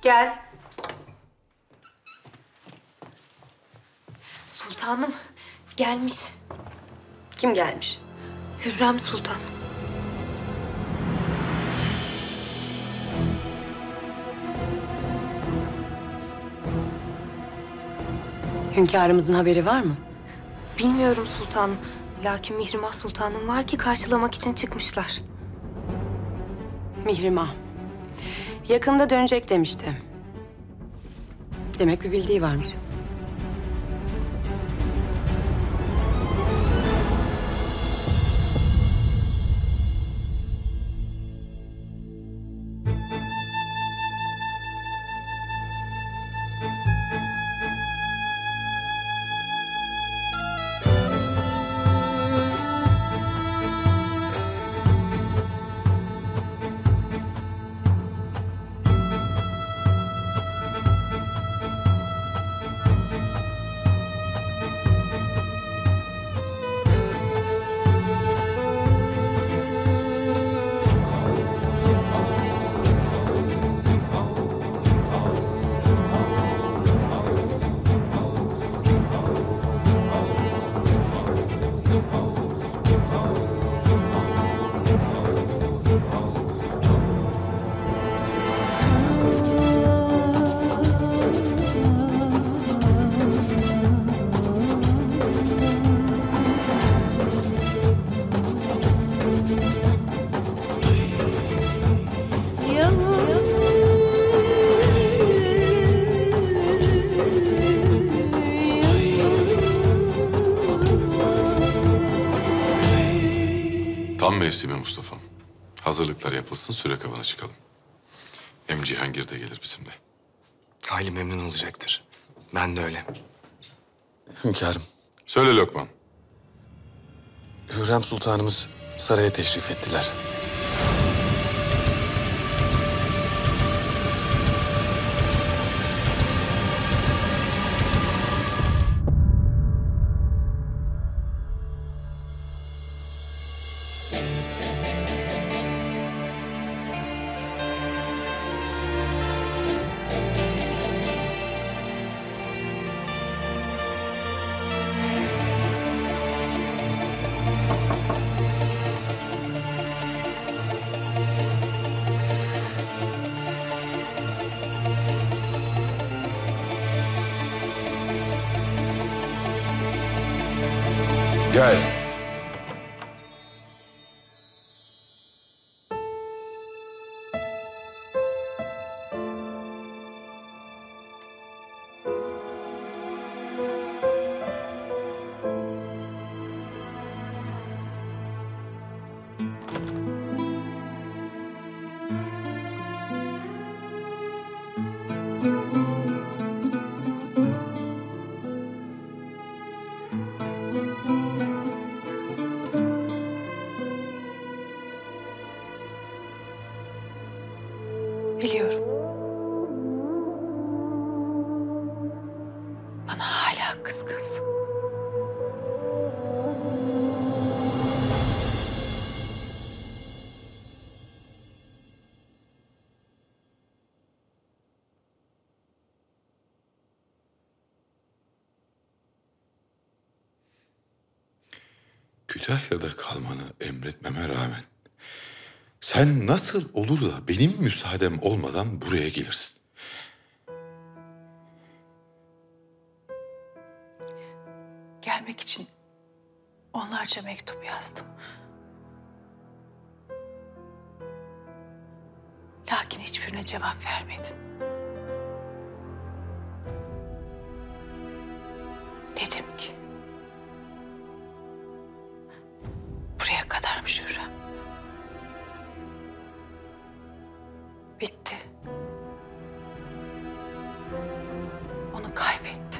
Gel. Sultanım gelmiş. Kim gelmiş? Hürrem Sultan. Hünkârımızın haberi var mı? Bilmiyorum sultanım. Lakin Mihrimah Sultanım var ki karşılamak için çıkmışlar. Mihrimah. Yakında dönecek demişti. Demek bir bildiği varmış. Tam mevsimi Mustafa'm. Hazırlıklar yapılsın, Sürek Avı'na çıkalım. Hem Cihangir de gelir bizimle. Hayli memnun olacaktır. Ben de öyle. Hünkârım, Söyle Lokman. Hürrem Sultanımız saraya teşrif ettiler. Gel. Biliyorum. Bana hala kızgınsın. Kütahya'da kalmanı emretmeme rağmen sen nasıl olur da benim müsaadem olmadan buraya gelirsin? Gelmek için onlarca mektup yazdım. Lakin hiçbirine cevap vermedin. Dedim ki, buraya kadarmış Hürrem. Bitti. Onu kaybettin.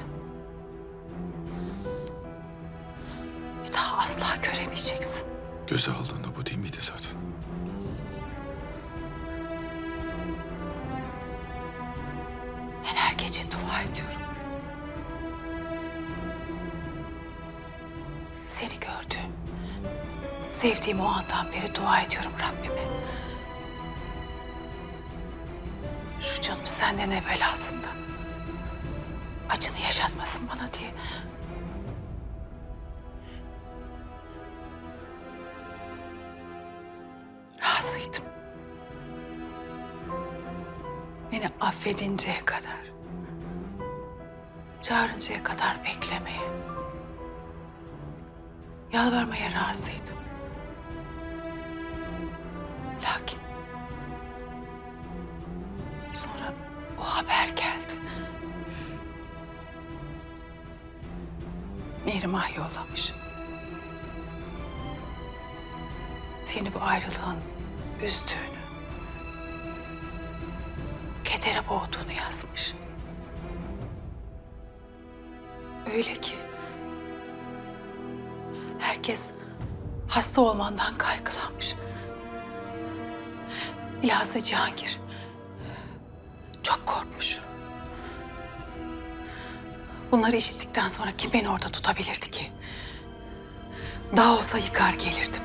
Bir daha asla göremeyeceksin. Göze aldığında bu değil miydi zaten? Ben her gece dua ediyorum. Seni gördüğüm, sevdiğim o andan beri dua ediyorum Rabbime. Şu canım senden evvel aslında. Acını yaşatmasın bana diye. Razıydım. Beni affedinceye kadar, çağırıncaya kadar beklemeye, yalvarmaya razıydım. Lakin sonra o haber geldi. Mihrimah yollamış. Seni bu ayrılığın üzdüğünü, kedere boğduğunu yazmış. Öyle ki herkes hasta olmandan kaygılanmış. Bilhassa Cihangir çok korkmuş. Bunları işittikten sonra kim beni orada tutabilirdi ki? Dağ olsa yıkar gelirdim.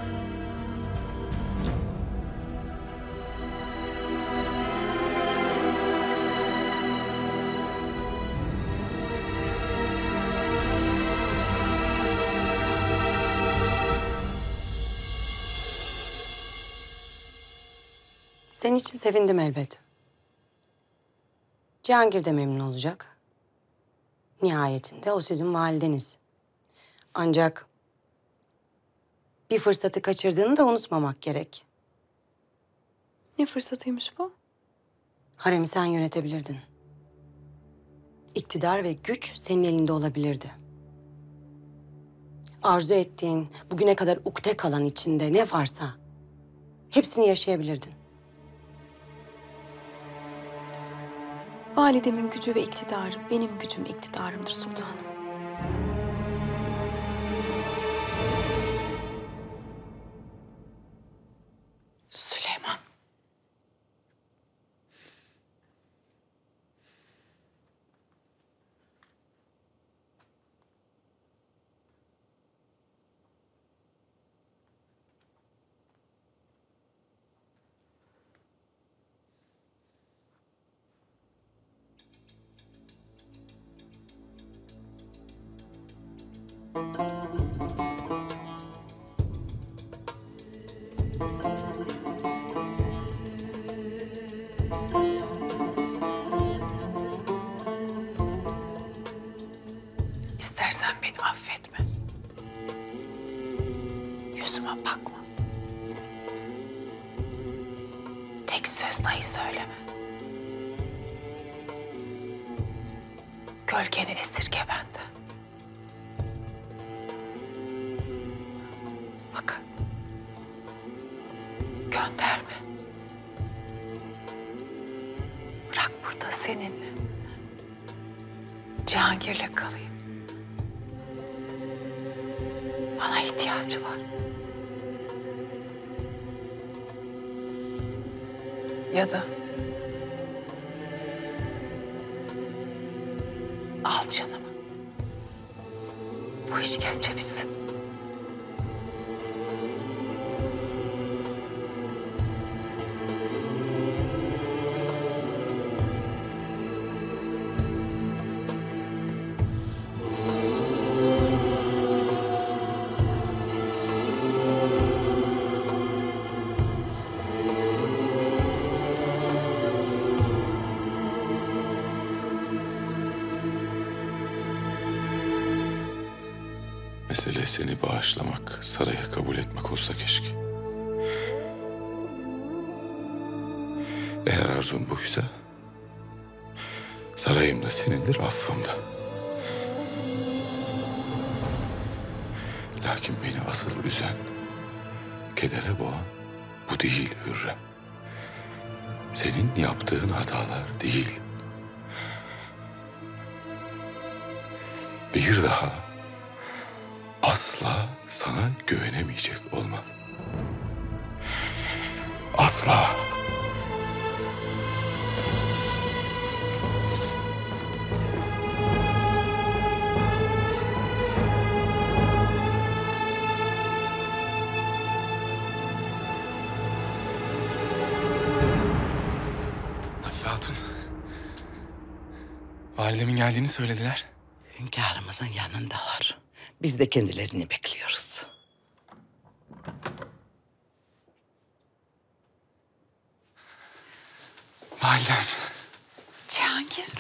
Senin için sevindim elbet. Cihangir de memnun olacak. Nihayetinde o sizin valideniz. Ancak bir fırsatı kaçırdığını da unutmamak gerek. Ne fırsatıymış bu? Haremi sen yönetebilirdin. İktidar ve güç senin elinde olabilirdi. Arzu ettiğin, bugüne kadar ukde kalan içinde ne varsa hepsini yaşayabilirdin. Validemin gücü ve iktidarı benim gücüm, iktidarımdır sultanım. Süleyman. İstersen beni affetme. Yüzüme bakma. Tek söz dahi söyleme. Gölgeni esirge benden. Bakın. Gönderme. Bırak burada seninle. Cihangir'le kalayım. Bana ihtiyacı var. Ya da al canımı. Bu işkence bitsin. Mesele seni bağışlamak, saraya kabul etmek olsa keşke. Eğer arzun buysa, sarayım da senindir, affım da. Lakin beni asıl üzen, kedere boğan bu değil Hürrem. Senin yaptığın hatalar değil. Bir daha asla sana güvenemeyecek olmam. Asla. Validemin geldiğini söylediler. Hünkârımızın yanındalar. Biz de kendilerini bekliyoruz. Validem. Cihangir.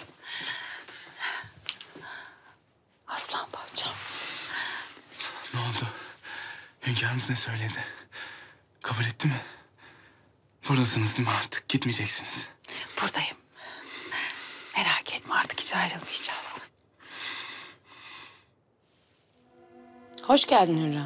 Aslan parçam. Ne oldu? Hünkârımız ne söyledi? Kabul etti mi? Buradasınız değil mi artık? Gitmeyeceksiniz. Buradayım. Merak etme, artık hiç ayrılmayacağız. Hoş geldin Hürrem.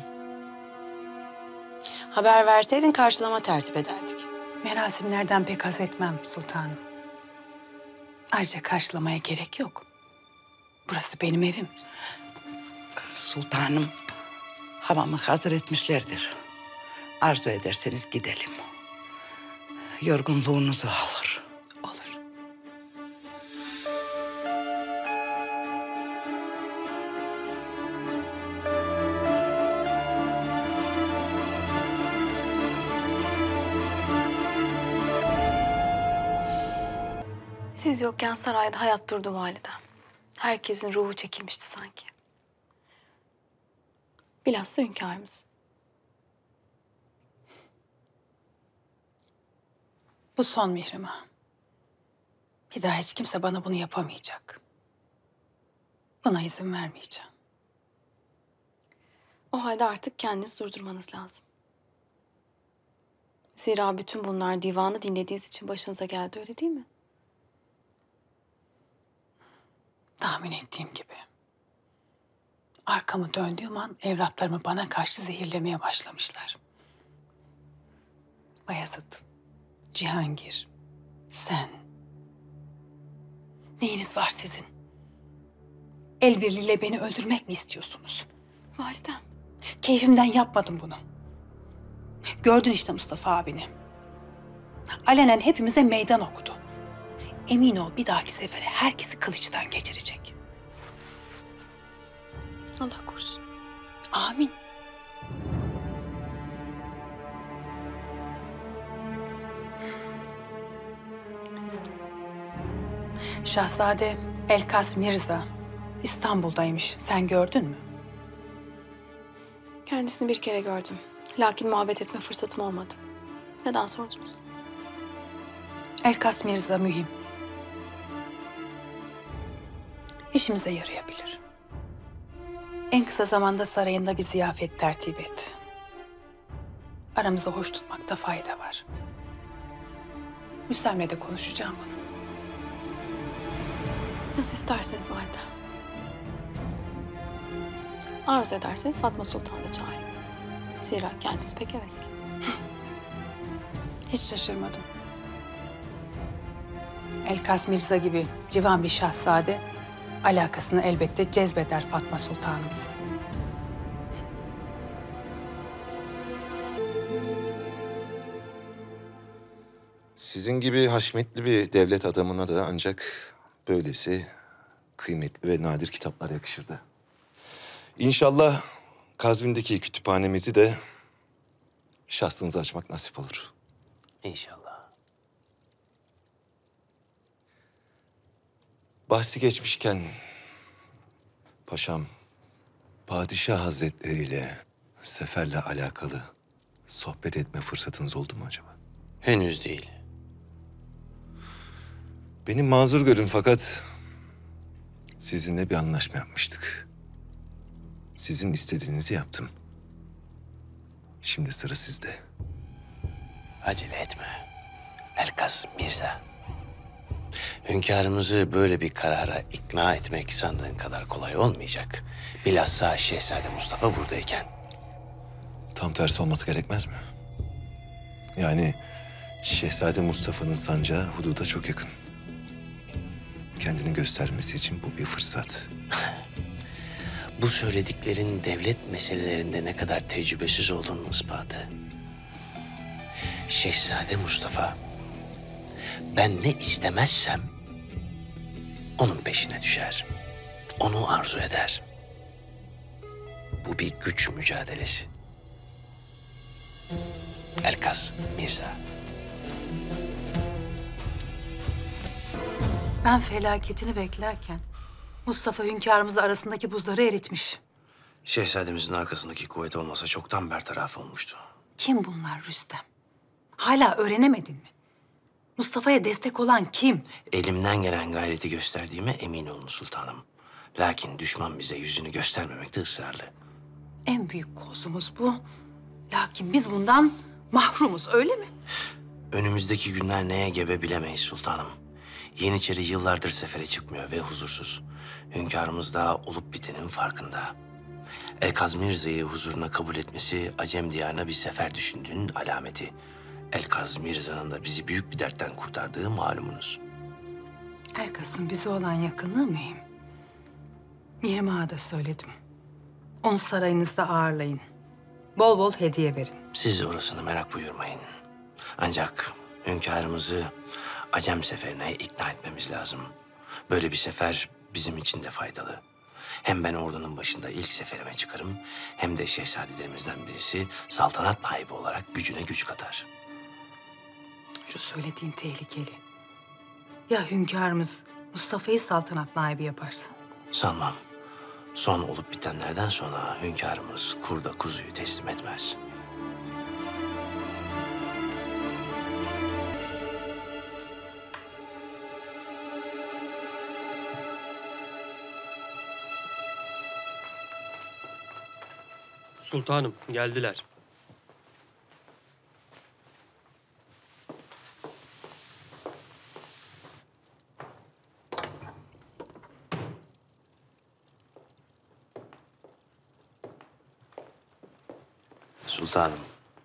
Haber verseydin karşılama tertip ederdik. Merasimlerden pek haz etmem sultanım. Ayrıca karşılamaya gerek yok. Burası benim evim. Sultanım, hamamı hazır etmişlerdir. Arzu ederseniz gidelim. Yorgunluğunuzu alır. Olur. Siz yokken sarayda hayat durdu valide. Herkesin ruhu çekilmişti sanki. Bilhassa hünkârımız. Bu son Mihrimah. Bir daha hiç kimse bana bunu yapamayacak. Buna izin vermeyeceğim. O halde artık kendinizi durdurmanız lazım. Zira bütün bunlar divanı dinlediğiniz için başınıza geldi, öyle değil mi? Tahmin ettiğim gibi. Arkamı döndüğüm an evlatlarımı bana karşı zehirlemeye başlamışlar. Bayezid, Cihangir, sen. Neyiniz var sizin? El birliğiyle beni öldürmek mi istiyorsunuz? Validem. Keyfimden yapmadım bunu. Gördün işte Mustafa abini. Alenen hepimize meydan okudu. Emin ol, bir dahaki sefere herkesi kılıçtan geçirecek. Allah korusun. Amin. Şahzade Elkas Mirza İstanbul'daymış. Sen gördün mü? Kendisini bir kere gördüm. Lakin muhabbet etme fırsatım olmadı. Neden sordunuz? Elkas Mirza mühim. İşimize yarayabilir. En kısa zamanda sarayında bir ziyafet tertip et. Aramızı hoş tutmakta fayda var. Müstemle de konuşacağım bunu. Nasıl isterseniz valide. Arzu ederseniz Fatma Sultan'ı çağırın. Zira kendisi pek hevesli. Hiç şaşırmadım. Elkas Mirza gibi civan bir şahzade alakasını elbette cezbeder Fatma Sultanımız. Sizin gibi haşmetli bir devlet adamına da ancak böylesi kıymetli ve nadir kitaplar yakışırdı. İnşallah Kazvin'deki kütüphanemizi de şahsınıza açmak nasip olur. İnşallah. Bahsi geçmişken paşam, Padişah Hazretleri ile seferle alakalı sohbet etme fırsatınız oldu mu acaba? Henüz değil. Beni mazur görün fakat sizinle bir anlaşma yapmıştık. Sizin istediğinizi yaptım. Şimdi sıra sizde. Acele etme. Elkas Mirza. Hünkârımızı böyle bir karara ikna etmek sandığın kadar kolay olmayacak. Bilhassa Şehzade Mustafa buradayken. Tam tersi olması gerekmez mi? Yani Şehzade Mustafa'nın sancağı hududa çok yakın. Kendini göstermesi için bu bir fırsat. Bu söylediklerin devlet meselelerinde ne kadar tecrübesiz olduğunun ispatı. Şehzade Mustafa, ben ne istemezsem onun peşine düşer. Onu arzu eder. Bu bir güç mücadelesi. Elkas Mirza. Ben felaketini beklerken Mustafa hünkârımızla arasındaki buzları eritmiş. Şehzademizin arkasındaki kuvvet olmasa çoktan bertaraf olmuştu. Kim bunlar Rüstem? Hala öğrenemedin mi? Mustafa'ya destek olan kim? Elimden gelen gayreti gösterdiğime emin olun sultanım. Lakin düşman bize yüzünü göstermemekte ısrarlı. En büyük kozumuz bu. Lakin biz bundan mahrumuz, öyle mi? Önümüzdeki günler neye gebe bilemeyiz sultanım. Yeniçeri yıllardır sefere çıkmıyor ve huzursuz. Hünkârımız da olup bitenin farkında. Elkaz Mirza'yı huzuruna kabul etmesi Acem diyarına bir sefer düşündüğünün alameti. Elkaz Mirza'nın da bizi büyük bir dertten kurtardığı malumunuz. Elkas'ın bize olan yakınlığı mühim. Mihrim Ağa'ya da söyledim. Onu sarayınızda ağırlayın. Bol bol hediye verin. Siz orasını merak buyurmayın. Ancak hünkârımızı Acem seferine ikna etmemiz lazım. Böyle bir sefer bizim için de faydalı. Hem ben ordunun başında ilk seferime çıkarım, hem de şehzadelerimizden birisi saltanat naibi olarak gücüne güç katar. Şu söylediğin tehlikeli. Ya hünkârımız Mustafa'yı saltanat naibi yaparsa? Sanmam. Son olup bitenlerden sonra hünkârımız kurda kuzuyu teslim etmez. Sultanım, geldiler. Sultanım.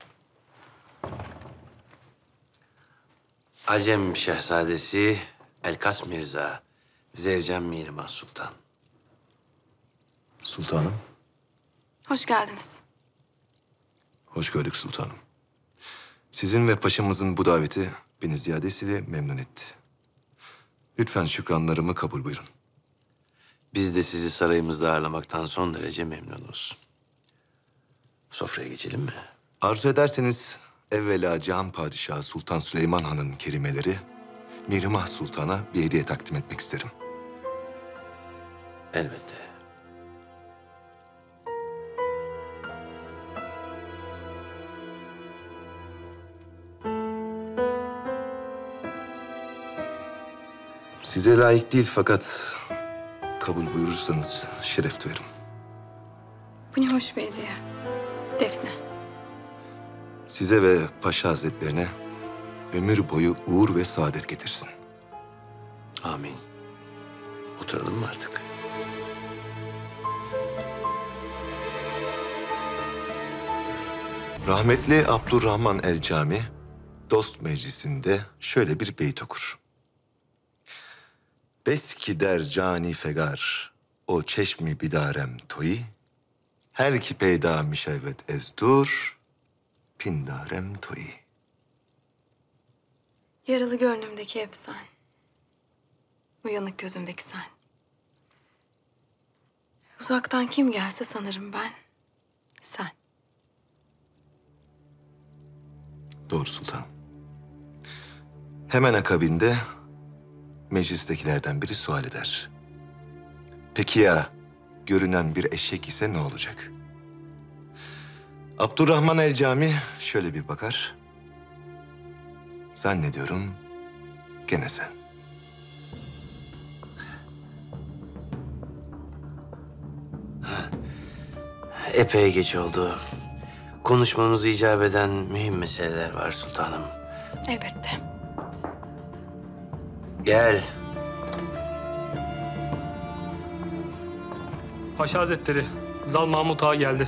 Acem Şehzadesi Elkas Mirza, Zevcem Mihrimah Sultan. Sultanım, Hoş geldiniz. hoş gördük sultanım. Sizin ve paşamızın bu daveti beni ziyadesiyle memnun etti. Lütfen şükranlarımı kabul buyurun. Biz de sizi sarayımızda ağırlamaktan son derece memnunuz. Sofraya geçelim mi? Arzu ederseniz evvela Cihan Padişahı Sultan Süleyman Han'ın kerimeleri Mihrimah Sultan'a bir hediye takdim etmek isterim. Elbette. Size layık değil fakat kabul buyurursanız şeref duyarım. Bu ne hoş bir hediye. Defne. Size ve Paşa Hazretlerine ömür boyu uğur ve saadet getirsin. Amin. Oturalım mı artık? Rahmetli Abdurrahman el-Cami dost meclisinde şöyle bir beyt okur. Beski der cani fegar, o çeşmi bidarem toyi, her ki peyda mişevvet ezdur, pindarem toyi. Yaralı gönlümdeki hep sen. Uyanık gözümdeki sen. Uzaktan kim gelse sanırım ben. Sen. Doğru sultanım. Hemen akabinde meclistekilerden biri sual eder. Peki ya görünen bir eşek ise ne olacak? Abdurrahman el-Cami şöyle bir bakar. Zannediyorum gene sen. Epey geç oldu. Konuşmamızı icap eden mühim meseleler var sultanım. Elbette. Gel. Paşa Hazretleri, Zal Mahmut Ağa geldi.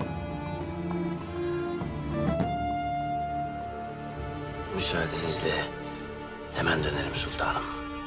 Müsaadenizle hemen dönerim sultanım.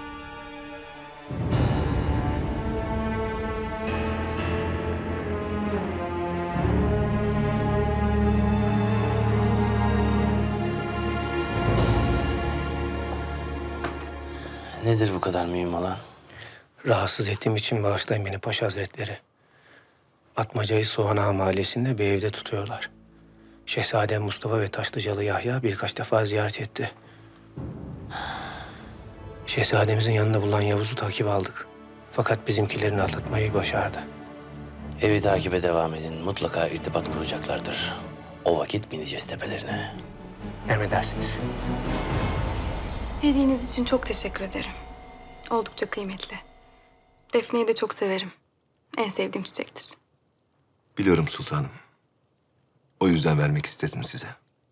Nedir bu kadar mühim olan? Rahatsız ettiğim için bağışlayın beni Paşa Hazretleri. Atmaca'yı Soğanağı Mahallesi'nde bir evde tutuyorlar. Şehzade Mustafa ve Taşlıcalı Yahya birkaç defa ziyaret etti. Şehzademizin yanında bulunan Yavuz'u takip aldık. Fakat bizimkilerini atlatmayı başardı. Evi takibe devam edin. Mutlaka irtibat kuracaklardır. O vakit bineceğiz tepelerine. Emredersiniz. Hediyeniz için çok teşekkür ederim. Oldukça kıymetli. Defne'yi de çok severim. En sevdiğim çiçektir. Biliyorum sultanım. O yüzden vermek istedim size.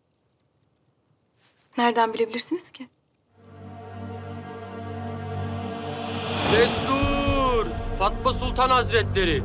Nereden bilebilirsiniz ki? Destur! Fatma Sultan Hazretleri!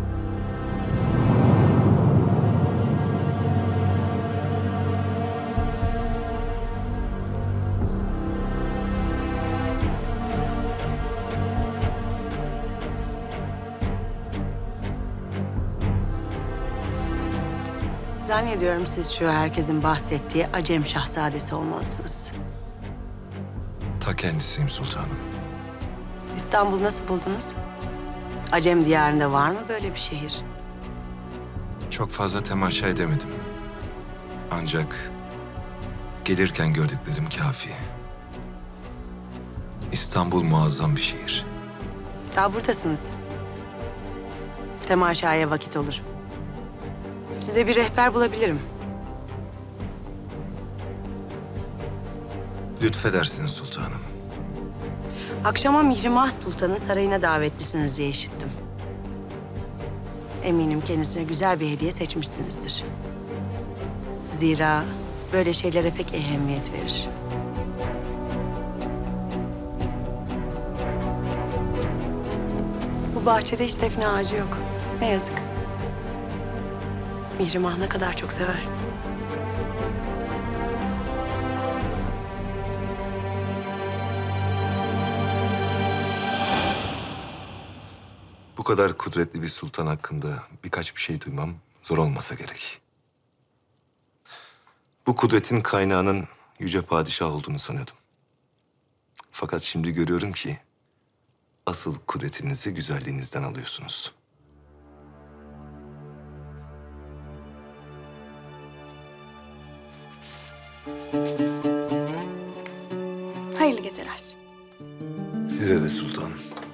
Zannediyorum siz şu herkesin bahsettiği Acem Şahzadesi olmalısınız. Ta kendisiyim sultanım. İstanbul'u nasıl buldunuz? Acem diyarında var mı böyle bir şehir? Çok fazla temaşa edemedim. Ancak gelirken gördüklerim kafi. İstanbul muazzam bir şehir. Daha buradasınız. Temaşaya vakit olur. Size bir rehber bulabilirim. Lütfedersiniz sultanım. Akşama Mihrimah Sultan'ın sarayına davetlisiniz diye işittim. Eminim kendisine güzel bir hediye seçmişsinizdir. Zira böyle şeylere pek ehemmiyet verir. Bu bahçede hiç defne ağacı yok. Ne yazık. Mihrimah ne kadar çok sever. Bu kadar kudretli bir sultan hakkında birkaç bir şey duymam zor olmasa gerek. Bu kudretin kaynağının yüce padişah olduğunu sanıyordum. Fakat şimdi görüyorum ki asıl kudretinizi güzelliğinizden alıyorsunuz. Hayırlı geceler. Size de sultanım.